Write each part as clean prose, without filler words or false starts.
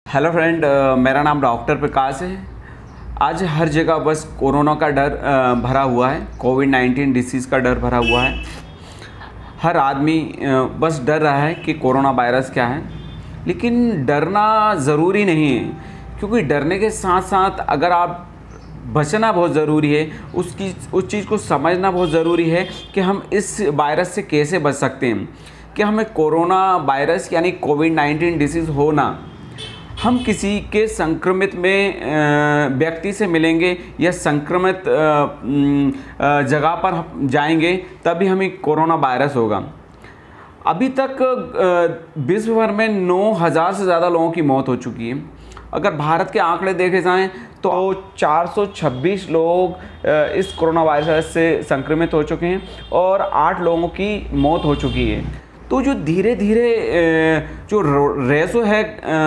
Hello friend, मेरा नाम doctor प्रकाश है। आज हर जगह बस कोरोना का डर भरा हुआ है, कोविड-19 डिसीज़ का डर भरा हुआ है। हर आदमी बस डर रहा है कि कोरोना वायरस क्या है, लेकिन डरना ज़रूरी नहीं है, क्योंकि डरने के साथ साथ अगर आप बचना बहुत ज़रूरी है। उस चीज़ को समझना बहुत ज़रूरी है कि हम इस वायरस से कैसे बच सकते हैं। कि हमें कोरोना वायरस यानी कोविड-19 डिसीज़ होना, हम किसी के संक्रमित में व्यक्ति से मिलेंगे या संक्रमित जगह पर जाएंगे तभी हमें कोरोना वायरस होगा। अभी तक विश्व भर में 9,000 से ज़्यादा लोगों की मौत हो चुकी है। अगर भारत के आंकड़े देखे जाएं तो 426 लोग इस कोरोना वायरस से संक्रमित हो चुके हैं और 8 लोगों की मौत हो चुकी है। तो जो धीरे धीरे जो रेशो है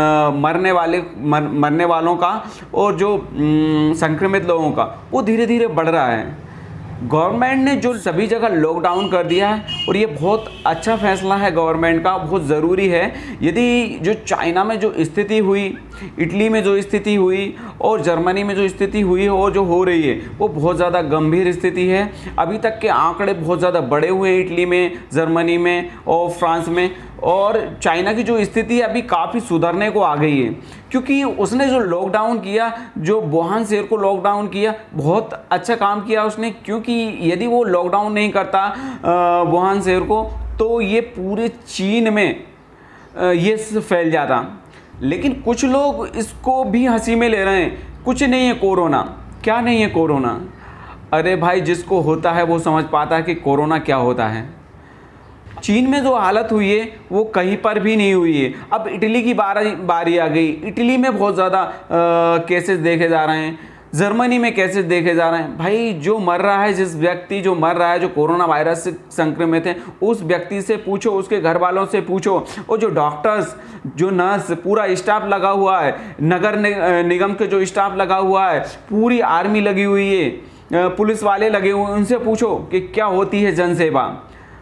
मरने वालों का और जो संक्रमित लोगों का, वो धीरे धीरे बढ़ रहा है। गवर्नमेंट ने जो सभी जगह लॉकडाउन कर दिया है और ये बहुत अच्छा फैसला है गवर्नमेंट का, बहुत ज़रूरी है। यदि जो चाइना में जो स्थिति हुई, इटली में जो स्थिति हुई और जर्मनी में जो स्थिति हुई और जो हो रही है, वो बहुत ज़्यादा गंभीर स्थिति है। अभी तक के आंकड़े बहुत ज़्यादा बढ़े हुए हैं इटली में, जर्मनी में और फ्रांस में। और चाइना की जो स्थिति है अभी काफ़ी सुधरने को आ गई है, क्योंकि उसने जो लॉकडाउन किया, जो वुहान शहर को लॉकडाउन किया, बहुत अच्छा काम किया उसने। क्योंकि यदि वो लॉकडाउन नहीं करता वुहान शहर को, तो ये पूरे चीन में ये फैल जाता। लेकिन कुछ लोग इसको भी हंसी में ले रहे हैं, कुछ नहीं है कोरोना। क्या नहीं है कोरोना? अरे भाई, जिसको होता है वो समझ पाता है कि कोरोना क्या होता है। चीन में जो हालत हुई है वो कहीं पर भी नहीं हुई है। अब इटली की बारी आ गई। इटली में बहुत ज़्यादा केसेस देखे जा रहे हैं, जर्मनी में केसेस देखे जा रहे हैं। भाई, जो मर रहा है, जिस व्यक्ति जो मर रहा है, जो कोरोना वायरस से संक्रमित है, उस व्यक्ति से पूछो, उसके घर वालों से पूछो। और जो डॉक्टर्स, जो नर्स, पूरा स्टाफ लगा हुआ है, नगर निगम के जो स्टाफ लगा हुआ है, पूरी आर्मी लगी हुई है, पुलिस वाले लगे हुए हैं, उनसे पूछो कि क्या होती है जनसेवा।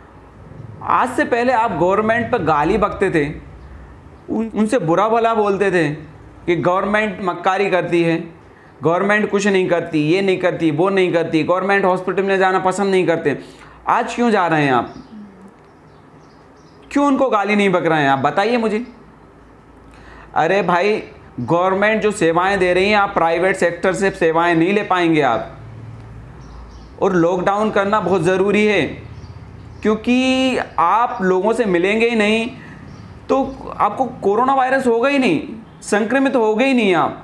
आज से पहले आप गवर्नमेंट पर गाली बकते थे, उनसे बुरा भला बोलते थे कि गवर्नमेंट मक्कारी करती है, गवर्नमेंट कुछ नहीं करती, ये नहीं करती, वो नहीं करती, गवर्नमेंट हॉस्पिटल में जाना पसंद नहीं करते। आज क्यों जा रहे हैं आप? क्यों उनको गाली नहीं बक रहे हैं आप? बताइए मुझे। अरे भाई, गवर्नमेंट जो सेवाएं दे रही हैं, आप प्राइवेट सेक्टर से सेवाएं नहीं ले पाएंगे आप। और लॉकडाउन करना बहुत ज़रूरी है, क्योंकि आप लोगों से मिलेंगे ही नहीं तो आपको कोरोना वायरस होगा ही नहीं, संक्रमित होगे ही नहीं आप।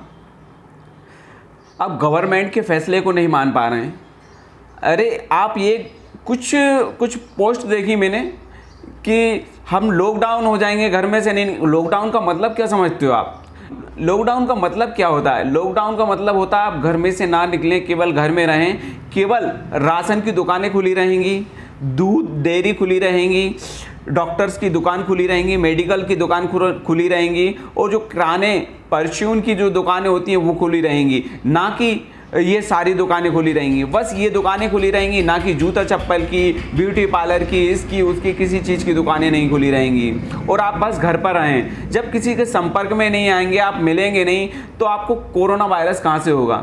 गवर्नमेंट के फैसले को नहीं मान पा रहे हैं। अरे आप ये कुछ पोस्ट देखी मैंने कि हम लॉकडाउन हो जाएंगे, घर में से नहीं। लॉकडाउन का मतलब क्या समझते हो आप? लॉकडाउन का मतलब क्या होता है? लॉकडाउन का मतलब होता है आप घर में से ना निकलें, केवल घर में रहें, केवल राशन की दुकानें खुली रहेंगी, दूध डेयरी खुली रहेंगी, डॉक्टर्स की दुकान खुली रहेंगी, मेडिकल की दुकान खुली रहेंगी, और जो किराने परचून की जो दुकानें होती हैं वो खुली रहेंगी। ना कि ये सारी दुकानें खुली रहेंगी, बस ये दुकानें खुली रहेंगी, ना कि जूता चप्पल की, ब्यूटी पार्लर की, इसकी उसकी किसी चीज़ की दुकानें नहीं खुली रहेंगी। और आप बस घर पर रहें। जब किसी के संपर्क में नहीं आएंगे, आप मिलेंगे नहीं, तो आपको कोरोना वायरस कहाँ से होगा?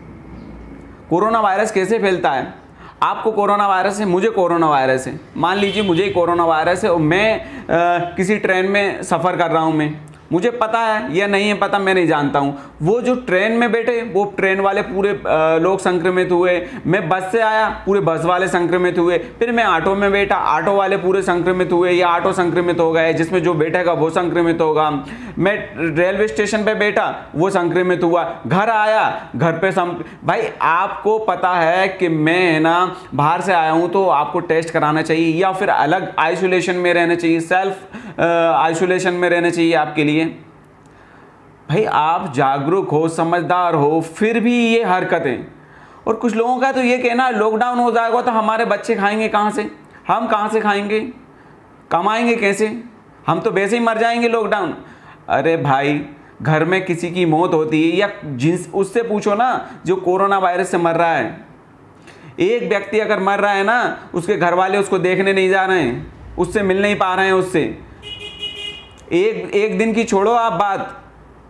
कोरोना वायरस कैसे फैलता है? आपको कोरोना वायरस है, मुझे कोरोना वायरस है। मान लीजिए मुझे कोरोना वायरस है और मैं किसी ट्रेन में सफ़र कर रहा हूँ, मुझे पता है या नहीं है पता, मैं नहीं जानता हूँ। वो जो ट्रेन में बैठे, वो ट्रेन वाले पूरे लोग संक्रमित हुए। मैं बस से आया, पूरे बस वाले संक्रमित हुए। फिर मैं ऑटो में बैठा, ऑटो वाले पूरे संक्रमित हुए या ऑटो संक्रमित हो गए, जिसमें जो बैठेगा वो संक्रमित होगा। मैं रेलवे स्टेशन पे बैठा, वो संक्रमित हुआ। घर आया, घर पे भाई, आपको पता है कि मैं ना बाहर से आया हूँ, तो आपको टेस्ट कराना चाहिए या फिर अलग आइसोलेशन में रहना चाहिए, सेल्फ आइसोलेशन में रहना चाहिए आपके लिए। भाई, आप जागरूक हो, समझदार हो, फिर भी ये हरकतें। और कुछ लोगों का तो ये कहना, लॉकडाउन हो जाएगा तो हमारे बच्चे खाएंगे कहाँ से, हम कहाँ से खाएंगे, कमाएंगे कैसे, हम तो वैसे ही मर जाएंगे लॉकडाउन। अरे भाई, घर में किसी की मौत होती है या उससे पूछो ना जो कोरोना वायरस से मर रहा है। एक व्यक्ति अगर मर रहा है ना, उसके घर वाले उसको देखने नहीं जा रहे हैं, उससे मिल नहीं पा रहे हैं उससे। एक दिन की छोड़ो आप बात,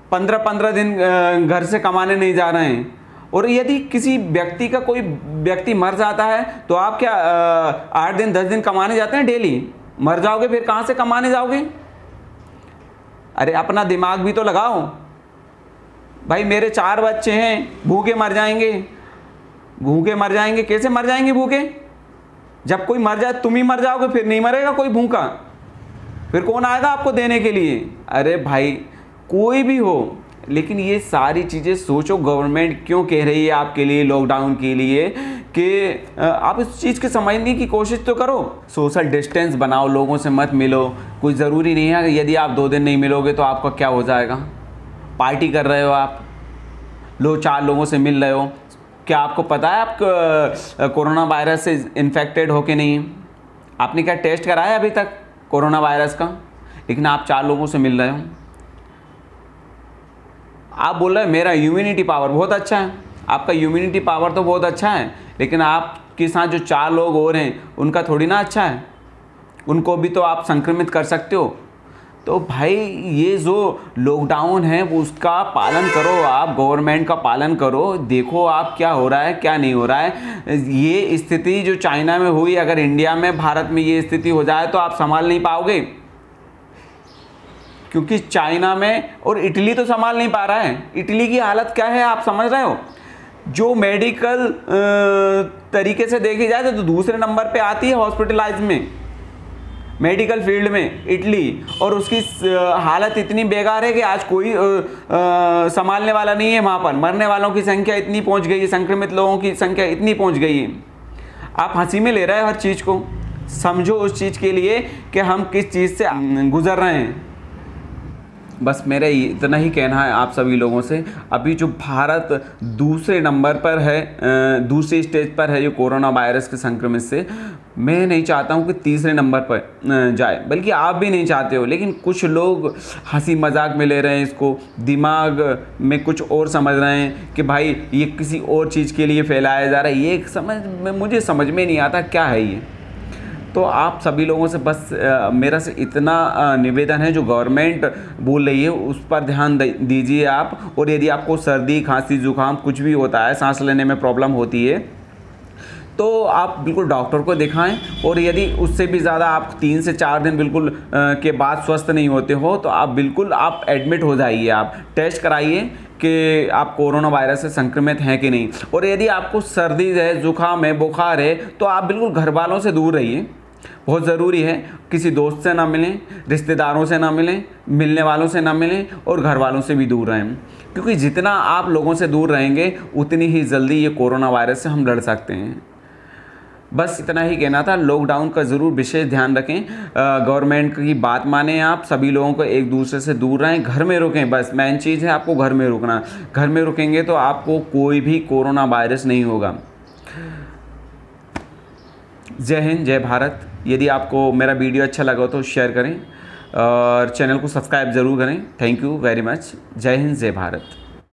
15-15 दिन घर से कमाने नहीं जा रहे हैं, और यदि किसी व्यक्ति का कोई व्यक्ति मर जाता है तो आप क्या 8 दिन 10 दिन कमाने जाते हैं डेली? मर जाओगे फिर कहाँ से कमाने जाओगे? अरे अपना दिमाग भी तो लगाओ भाई। मेरे 4 बच्चे हैं, भूखे मर जाएंगे, भूखे मर जाएंगे। कैसे मर जाएंगे भूखे? जब कोई मर जाए तुम ही मर जाओगे, फिर नहीं मरेगा कोई भूखा, फिर कौन आएगा आपको देने के लिए? अरे भाई कोई भी हो, लेकिन ये सारी चीज़ें सोचो गवर्नमेंट क्यों कह रही है आपके लिए लॉकडाउन के लिए, कि आप इस चीज़ के समझने की कोशिश तो करो। सोशल डिस्टेंस बनाओ, लोगों से मत मिलो। कोई ज़रूरी नहीं है यदि आप 2 दिन नहीं मिलोगे तो आपका क्या हो जाएगा। पार्टी कर रहे हो आप, 4 लोगों से मिल रहे हो, क्या आपको पता है आप कोरोना वायरस से इन्फेक्टेड हो कि नहीं? आपने क्या टेस्ट कराया अभी तक कोरोना वायरस का? लेकिन आप 4 लोगों से मिल रहे हो। आप बोल रहे हैं मेरा इम्यूनिटी पावर बहुत अच्छा है। आपका इम्यूनिटी पावर तो बहुत अच्छा है, लेकिन आपके साथ जो 4 लोग और हैं उनका थोड़ी ना अच्छा है, उनको भी तो आप संक्रमित कर सकते हो। तो भाई ये जो लॉकडाउन है उसका पालन करो, आप गवर्नमेंट का पालन करो। देखो आप क्या हो रहा है क्या नहीं हो रहा है। ये स्थिति जो चाइना में हुई, अगर इंडिया में भारत में ये स्थिति हो जाए तो आप संभाल नहीं पाओगे, क्योंकि चाइना में और इटली तो संभाल नहीं पा रहा है। इटली की हालत क्या है आप समझ रहे हो? जो मेडिकल तरीके से देखी जाए तो दूसरे नंबर पे आती है हॉस्पिटलाइज में, मेडिकल फील्ड में इटली, और उसकी हालत इतनी बेकार है कि आज कोई संभालने वाला नहीं है। वहाँ पर मरने वालों की संख्या इतनी पहुँच गई है, संक्रमित लोगों की संख्या इतनी पहुँच गई है। आप हंसी में ले रहे हो हर चीज़ को, समझो उस चीज़ के लिए कि हम किस चीज़ से गुजर रहे हैं। बस मेरा इतना ही कहना है आप सभी लोगों से। अभी जो भारत दूसरे नंबर पर है, दूसरे स्टेज पर है जो कोरोना वायरस के संक्रमित से, मैं नहीं चाहता हूँ कि तीसरे नंबर पर जाए, बल्कि आप भी नहीं चाहते हो। लेकिन कुछ लोग हंसी मजाक में ले रहे हैं इसको, दिमाग में कुछ और समझ रहे हैं कि भाई ये किसी और चीज़ के लिए फैलाया जा रहा है। ये मुझे समझ में नहीं आता क्या है ये। तो आप सभी लोगों से बस मेरा से इतना निवेदन है, जो गवर्नमेंट बोल रही है उस पर ध्यान दीजिए आप। और यदि आपको सर्दी खांसी जुकाम कुछ भी होता है, सांस लेने में प्रॉब्लम होती है, तो आप बिल्कुल डॉक्टर को दिखाएं। और यदि उससे भी ज़्यादा आप 3 से 4 दिन बिल्कुल के बाद स्वस्थ नहीं होते हो तो आप बिल्कुल आप एडमिट हो जाइए, आप टेस्ट कराइए कि आप कोरोना वायरस से संक्रमित हैं कि नहीं। और यदि आपको सर्दी है, जुकाम है, बुखार है, तो आप बिल्कुल घर वालों से दूर रहिए, बहुत ज़रूरी है। किसी दोस्त से ना मिलें, रिश्तेदारों से ना मिलें, मिलने वालों से ना मिलें, और घर वालों से भी दूर रहें, क्योंकि जितना आप लोगों से दूर रहेंगे उतनी ही जल्दी ये कोरोना वायरस से हम लड़ सकते हैं। बस इतना ही कहना था। लॉकडाउन का ज़रूर विशेष ध्यान रखें, गवर्नमेंट की बात मानें, आप सभी लोगों को एक दूसरे से दूर रहें, घर में रुकें। बस मेन चीज़ है आपको घर में रुकना। घर में रुकेंगे तो आपको कोई भी कोरोना वायरस नहीं होगा। जय हिंद, जय भारत। यदि आपको मेरा वीडियो अच्छा लगा तो शेयर करें और चैनल को सब्सक्राइब ज़रूर करें। Thank you very much. जय हिंद, जय भारत।